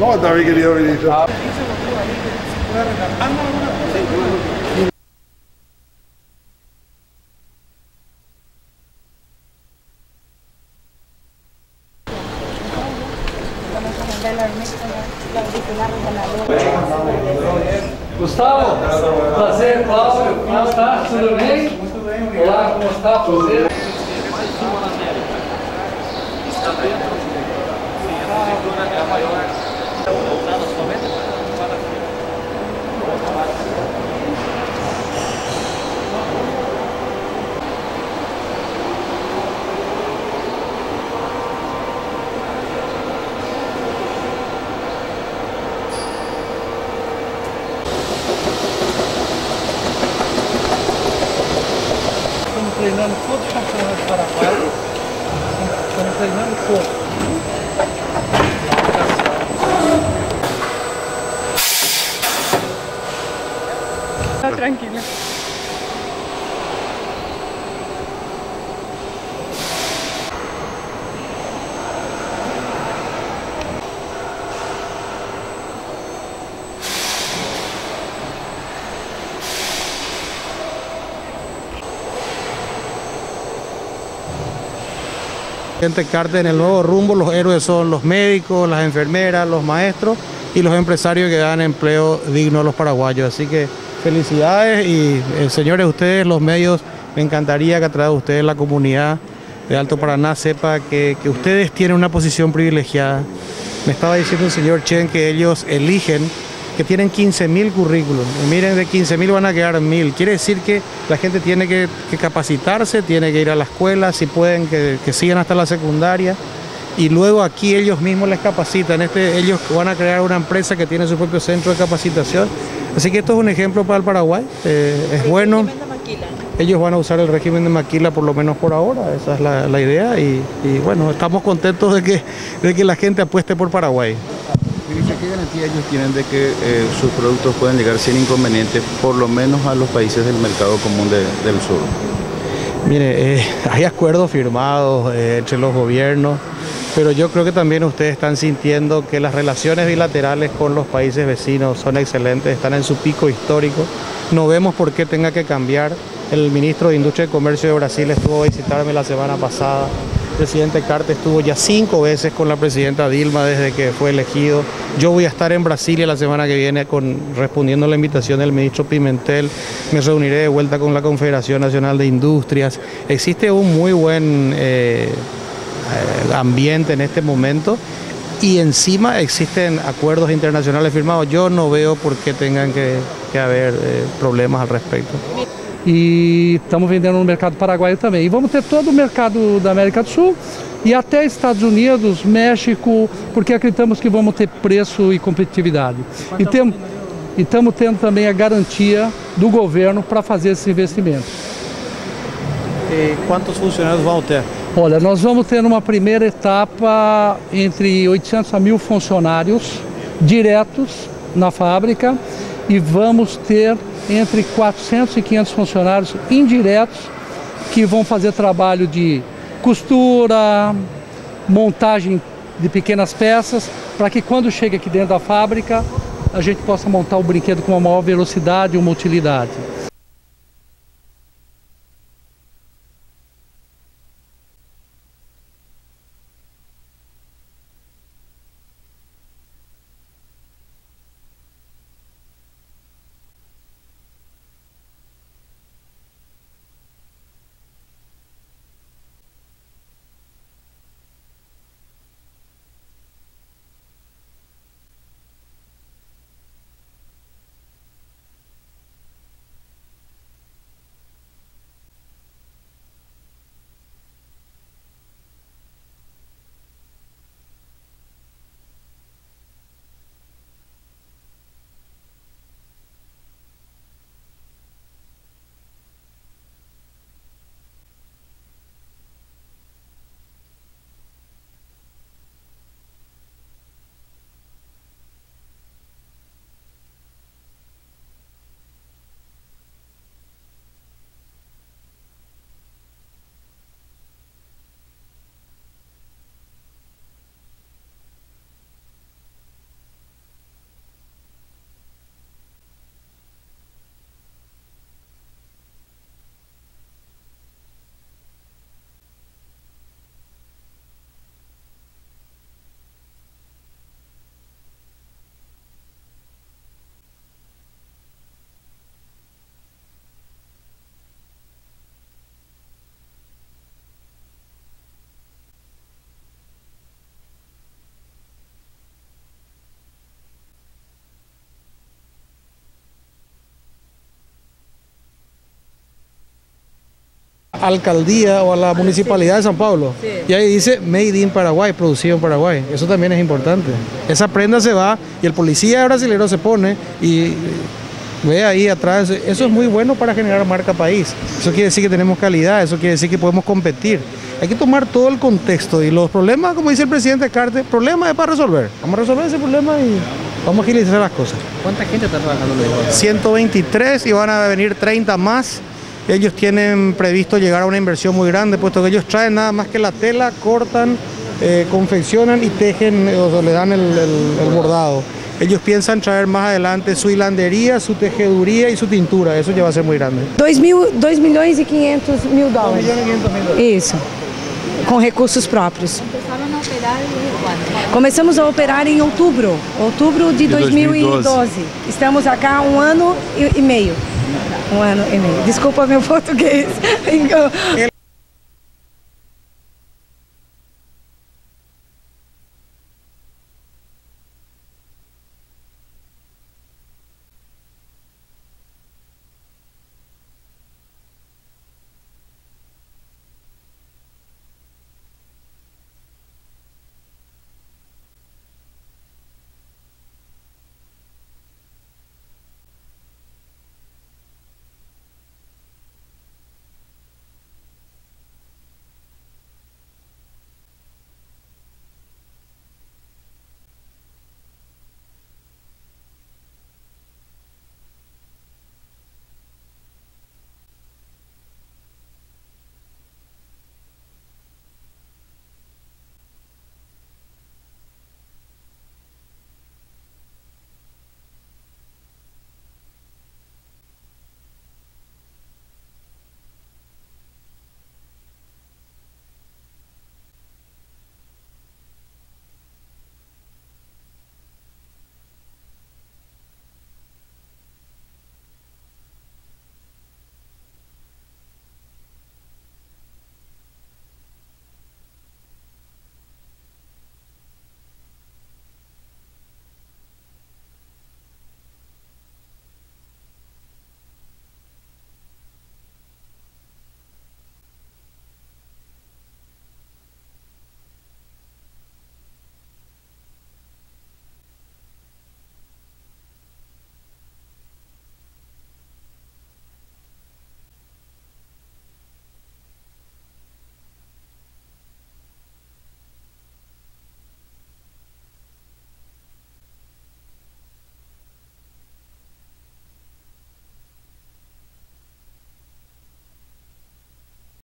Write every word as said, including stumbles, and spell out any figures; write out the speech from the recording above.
¿Cómo está mi querido ministro? Ah. Gustavo, prazer, Cláudio, como está? Tudo bem? Muito bem, olá, como está? Prazer. Está dentro, sim, essa leitura é a maior voltada somente para treinando todos os campeonatos de Paraguai, estamos treinando todos. Está tranquila. Carte en el nuevo rumbo, los héroes son los médicos, las enfermeras, los maestros y los empresarios que dan empleo digno a los paraguayos. Así que felicidades y eh, señores, ustedes los medios, me encantaría que a través de ustedes la comunidad de Alto Paraná sepa que, que ustedes tienen una posición privilegiada. Me estaba diciendo el señor Chen que ellos eligen, que tienen quince mil currículos. Y miren, de quince mil van a quedar mil. Quiere decir que la gente tiene que, que capacitarse, tiene que ir a la escuela, si pueden, que, que sigan hasta la secundaria. Y luego aquí ellos mismos les capacitan. Este, ellos van a crear una empresa que tiene su propio centro de capacitación. Así que esto es un ejemplo para el Paraguay. Eh, es bueno. Ellos van a usar el régimen de maquila por lo menos por ahora. Esa es la, la idea. Y, y bueno, estamos contentos de que, de que la gente apueste por Paraguay. ¿Qué garantía ellos tienen de que eh, sus productos pueden llegar sin inconvenientes, por lo menos a los países del mercado común de, del sur? Mire, eh, hay acuerdos firmados eh, entre los gobiernos, pero yo creo que también ustedes están sintiendo que las relaciones bilaterales con los países vecinos son excelentes, están en su pico histórico. No vemos por qué tenga que cambiar. El ministro de Industria y Comercio de Brasil estuvo a visitarme la semana pasada. El presidente Carte estuvo ya cinco veces con la presidenta Dilma desde que fue elegido. Yo voy a estar en Brasilia la semana que viene con, respondiendo a la invitación del ministro Pimentel. Me reuniré de vuelta con la Confederación Nacional de Industrias. Existe un muy buen eh, ambiente en este momento y encima existen acuerdos internacionales firmados. Yo no veo por qué tengan que, que haber eh, problemas al respecto. E estamos vendendo no mercado paraguaio também. E vamos ter todo o mercado da América do Sul e até Estados Unidos, México, porque acreditamos que vamos ter preço e competitividade. E tem, estamos tendo também a garantia do governo para fazer esse investimento. E quantos funcionários vão ter? Olha, nós vamos ter numa primeira etapa entre oitocentos a mil funcionários diretos na fábrica e vamos ter entre quatrocentos e quinhentos funcionários indiretos que vão fazer trabalho de costura, montagem de pequenas peças, para que quando chegue aqui dentro da fábrica a gente possa montar o brinquedo com uma maior velocidade e uma utilidade. alcaldía o a la municipalidad de San Pablo. Sí. Y ahí dice Made in Paraguay, producido en Paraguay. Eso también es importante. Esa prenda se va y el policía brasileño se pone y ve ahí atrás. Eso es muy bueno para generar marca país. Eso quiere decir que tenemos calidad, eso quiere decir que podemos competir. Hay que tomar todo el contexto y los problemas, como dice el presidente Carte, problemas es para resolver. Vamos a resolver ese problema y vamos a agilizar las cosas. ¿Cuánta gente está trabajando en el ciento veintitrés y van a venir treinta más. Ellos tienen previsto llegar a una inversión muy grande, puesto que ellos traen nada más que la tela, cortan, eh, confeccionan y tejen, o sea, le dan el, el, el bordado. Ellos piensan traer más adelante su hilandería, su tejeduría y su tintura. Eso ya va a ser muy grande. dois milhões e quinhentos mil dólares. Isso. Com recursos próprios. Empezaron a operar cuándo? Começamos a operar em outubro, outubro de dois mil e doze. Estamos acá um ano e meio. Um ano e meio. Desculpa meu português.